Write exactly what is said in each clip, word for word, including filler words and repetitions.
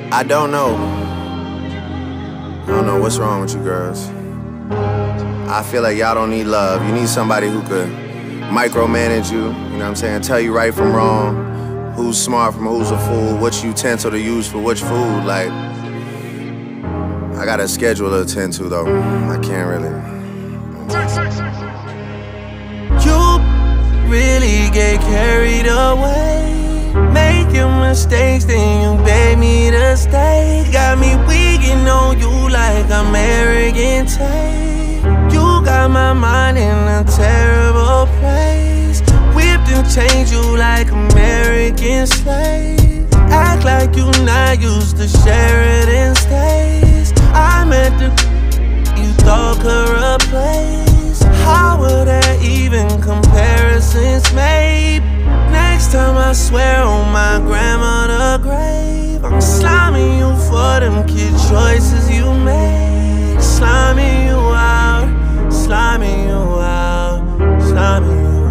I don't know. I don't know what's wrong with you girls. I feel like y'all don't need love. You need somebody who could micromanage you, you know what I'm saying? Tell you right from wrong, who's smart from who's a fool, which utensil to use for which food. Like, I got a schedule to attend to though. I can't really. You really get carried away, making mistakes, then you beg me to stay. Got me weaking on you like I'm arrogant tape. You got my mind in a terrible place, whipped and changed you like American slaves. Act like you not used to Sheridan stays. I'm at the you thought could replace. How were there even comparisons made? Next time I swear on my grandmother's grave, I'm sliming you for them kid choices you made. Sliming you out, sliming you out, sliming you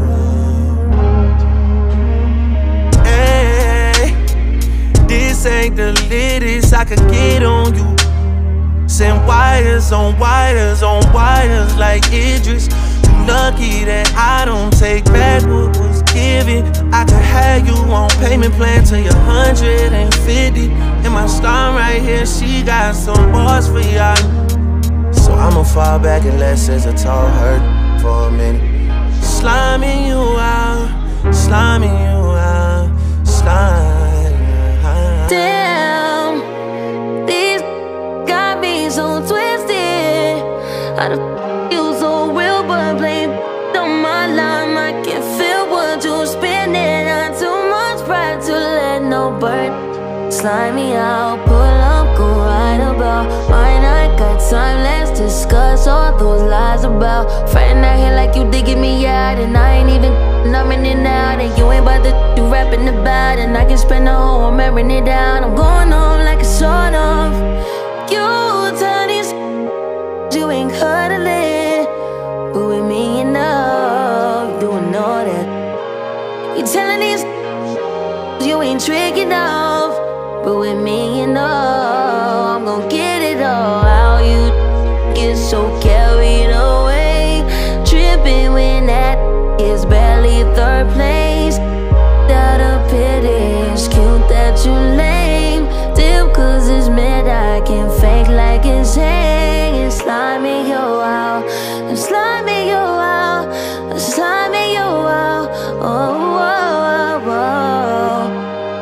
out. Hey, this ain't the latest I could get on you. Send wires on wires on wires like Idris. You lucky that I don't take back what was given. I could have you on payment plan till you're one hundred fifty. And my star right here, she got some bars for y'all. So I'ma fall back and let SZA talk hurt for a minute. Sliming you out, sliming you out, sliming you out. Damn, these got me so twisted. I done you so real, but blame on my line. I can feel what you're spinning. Not too much pride to let no burn. Slime me out, pull up, go right about. Mine, I got time, let's discuss all those lies about. Friend out here like you digging me out, and I ain't even numbing it out. And you ain't about to do rapping about, and I can spend the whole I'm airing it down. I'm going home like a sort of. You tell these you ain't cuddling, but with me you know, you know that. You telling these you ain't tricking off, but with me, you know, I'm gon' get it all out. You get so carried away, tripping when that is barely third place. Out of pity, it's cute that you lame. Dip cause it's mid, I can fake like it's hanging. Sliming you out, I'm sliming you out, I'm sliming you out. Oh, oh, oh, oh.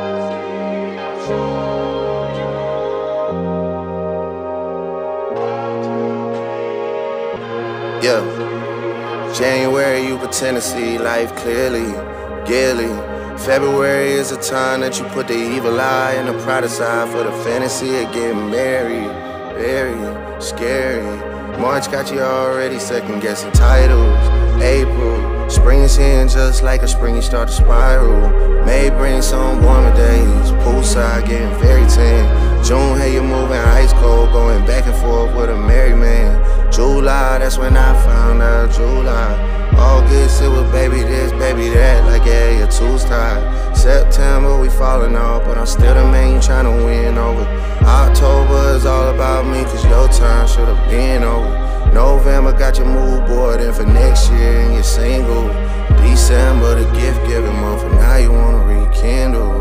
Yeah, January you pretend to see life clearly, gaily. February is a time that you put the evil eye and the pride aside for the fantasy of getting married. Very scary. March got you already second guessing titles. April, spring is here and just like a spring you start to spiral. May brings some warmer days, poolside getting very tan. June, hey, you moving ice cold, going back and forth with a married man. July, that's when I found out July. August, it was baby this, baby that, like yeah, your two's tied. September, we falling off, but I'm still the man you tryna win over. October is all about me, cause your time should've been over. November got your mood board in for next year and you're single. December, the gift giving month, and now you wanna rekindle.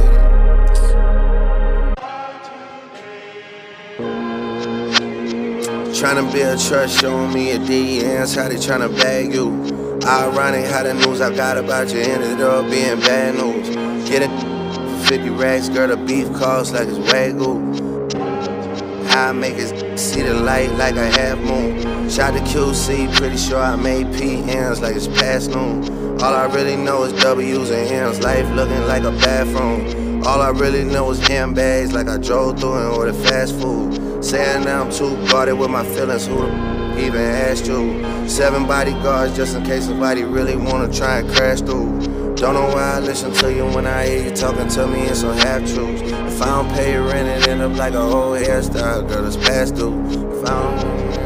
Tryna build trust, showing me your D Ms, how they tryna bag you. Ironic how the news I got about you ended up being bad news. Get it for fifty racks, girl, the beef costs like it's Wagyu. I make it see the light like a half moon. Shot to Q C, pretty sure I made P Ms like it's past noon. All I really know is W's and M's, life looking like a bathroom. All I really know is M bags like I drove through and ordered fast food. Saying now I'm too guarded with my feelings, who the even asked you? Seven bodyguards just in case somebody really wanna try and crash through. Don't know why I listen to you when I hear you talking to me in some half-truths. If I don't pay your rent, it end up like a whole hairstyle, girl, it's past due. If I don't